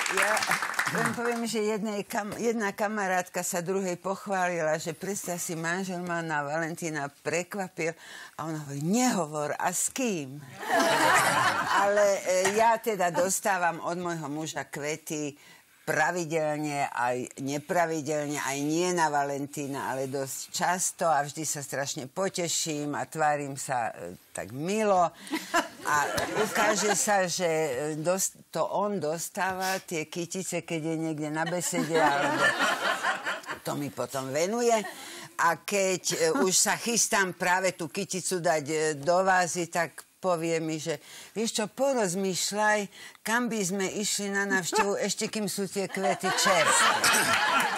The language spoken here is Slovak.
Ja len poviem, že jedna kamarátka sa druhej pochválila, že predstav si, manžel ma na Valentína prekvapil a ona hovorí, nehovor, a s kým? Ale ja teda dostávam od môjho muža kvety pravidelne, aj nepravidelne, aj nie na Valentína, ale dosť často a vždy sa strašne poteším a tvárim sa tak milo. A ukáže sa, že to on dostáva tie kytice, keď je niekde na besede, alebo to mi potom venuje. A keď už sa chystám práve tú kyticu dať do vázy, tak povie mi, že vieš čo, porozmýšľaj, kam by sme išli na návštevu, ešte kým sú tie kvety čerstvé.